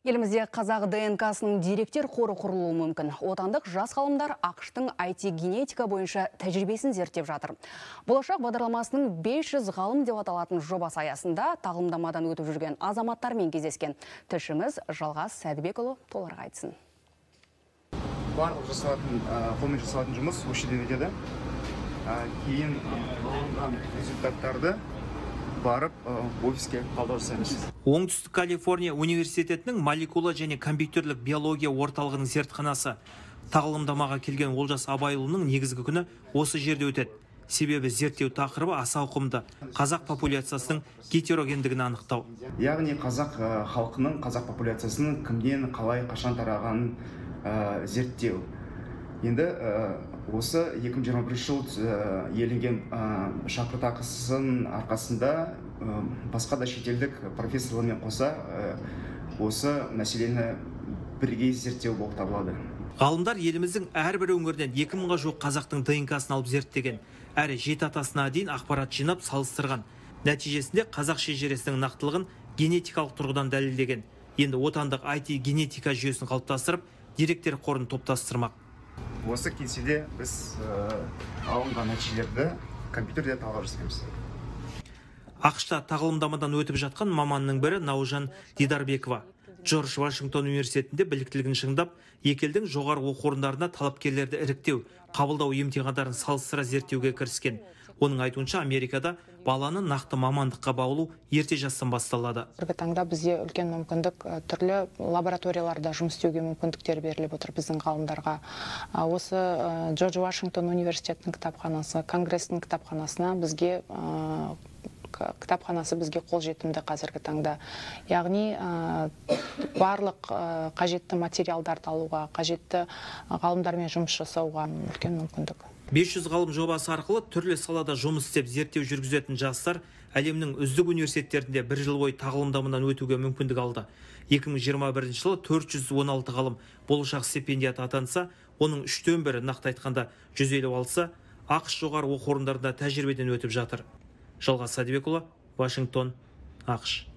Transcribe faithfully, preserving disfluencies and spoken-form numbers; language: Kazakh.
Елімізде қазақ ДНК-сының деректер қоры құрылуы мүмкін. Отандық жас ғалымдар ақштың ай ти генетика бойынша тәжірибесін зерттеп жатыр. Болашақ бағдарламасының бес жүз ғалым деп аталатын жобасы аясында тағылымдамадан өтіп жүрген азаматтармен кездескен. Тілшіміз Жалғас Сәдібекұлы толығырақ айтсын. Барлық жасалатын, қолмен жасалатын жұмыс осы жерден өтеді. Кейін алынған результаттарды барып офиске қалдыру жасаймыз. Оңтүстік Калифорния университетінің молекула және компьютерлік биология орталығының зертханасы тағылымдамаға келген Олжас Абайұлының негізгі күні осы жерде өтеді. Себебі зерттеу тақырыбы аса ауқымды, қазақ популяциясының гетерогендігін анықтау. Яғни қазақ халқының, қазақ популяциясының кімден, қалай, қашан тарағанын зерттеу. Енді осы екі мың жиырма бірінші жыл еленген шәкіртақысының арқасында басқа да шетелдік профессорлармен қоса осы мәселені бірге зерттеу болып табылады. Ғалымдар еліміздің әрбір өңірінен екі мыңға жуық қазақтың ДНК-сын алып зерттеген, әрі жеті атасына дейін ақпарат жинап салыстырған. Нәтижесінде қазақ шежіресінің нақтылығын генетикалық тұрғыдан дәлелдеген. Енді отандық ай ти генетика жүйесін қалыптастырып, деректер қорын топтастырмақ. Осы кеңседе біз алынған нәтижелерді компьютерде талдау жасаймыз. ақшта тағылымдамадан өтіп жатқан маманның бірі Наужан Дидарбекова. Джордж Вашингтон университетінде біліктілігін шыңдап, екі елдің жоғары оқу орындарына талапкерлерді іріктеу, қабылдау емтихандарын салыстыра зерттеуге кіріскен. Оның айтуынша, Америкада баланы нақты мамандыққа баулу ерте жастан басталады. Бүгінгі таңда бізде үлкен мүмкіндік, түрлі лабораторияларда жұмыс істеуге мүмкіндіктер беріліп отыр біздің ғалымдарға. Осы Джордж Вашингтон университетінің кітапханасы, Конгресстің кітапханасына бізге кітапханасы бізге қолжетімді қазіргі таңда. Яғни барлық қажетті материалдарды алуға, қажетті ғалымдармен жұмыс жасауға үлкен мүмкіндік. бес жүз ғалым жобасы арқылы түрлі салада жұмыс істеп зерттеу жүргізетін жастар әлемнің үздік университеттерінде бір жыл бойы тағылымдамадан өтуге мүмкіндік алды. екі мың жиырма бірінші жылы төрт жүз он алты ғалым болашақ стипендиаты атанса, оның үштен бірі, нақты айтқанда жүз елу алтысы, ақш жоғары оқу орындарында тәжірибеден өтіп жатыр. Жалғас Сәдібекұлы, Вашингтон, ақш.